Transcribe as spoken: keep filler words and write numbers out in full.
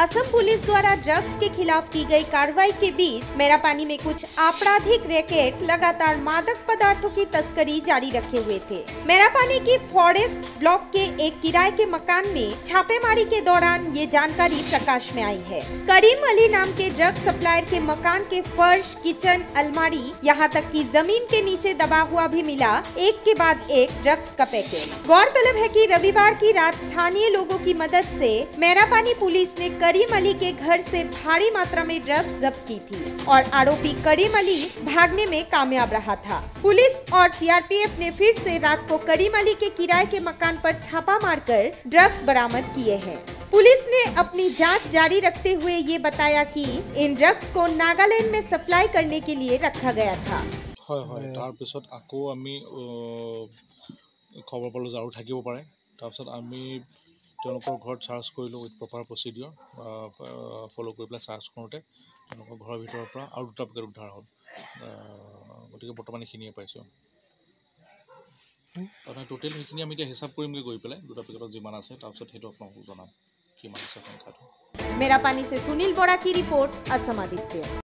Assam police द्वारा drugs के खिलाफ की गई कार्रवाई के बीच मेरापानी में कुछ आपराधिक रैकेट लगातार मादक पदार्थों की तस्करी जारी रखे हुए थे। मेरापानी की फॉरेस्ट ब्लॉक के एक किराए के मकान में छापेमारी के दौरान ये जानकारी प्रकाश में आई है। करीम अली नाम के ड्रग्स सप्लायर के मकान के फर्श, किचन, अलमारी, यहाँ तक कि जमीन के नीचे दबा हुआ भी मिला एक के बाद एक ड्रग्स का पैकेट। गौरतलब है कि रविवार की रात स्थानीय लोगों की मदद से मेरापानी पुलिस ने करीम अली के घर से भारी मात्रा में ड्रग्स जब्त की थी और आरोपी करीम अली भागने में कामयाब रहा था। पुलिस और सीआरपीएफ ने फिर से रात को करीम अली के किराए के मकान पर छापा मारकर ड्रग्स बरामद किए हैं। पुलिस ने अपनी जांच जारी रखते हुए ये बताया कि इन ड्रग्स को नागालैंड में सप्लाई करने के लिए रखा गया था। হয় হয় তাৰ পিছত আকৌ আমি খবৰ পালোঁ যে আৰু থাকিব পাৰে। তাৰপিছত আমি তেওঁলোকৰ ঘৰত চাৰ্জ কৰিলোঁ উইথ প্ৰপাৰ প্ৰচিডিঅ'ৰ ফ'ল' কৰি পেলাই চাৰ্জ কৰোঁতে তেওঁলোকৰ ঘৰৰ ভিতৰৰ পৰা আৰু দুটা পেকেট উদ্ধাৰ হ'ল। গতিকে বৰ্তমান এইখিনিয়ে পাইছোঁ। তাৰমানে টোটেল সেইখিনি আমি এতিয়া হিচাপ কৰিমগৈ গৈ পেলাই দুটা পেকেটত যিমান আছে তাৰপিছত সেইটো আপোনালোকক জনাম কিমান আছে সংখ্যাটো। मेरापानी से सुनील बोरा की रिपोर्ट, असम आदित्य।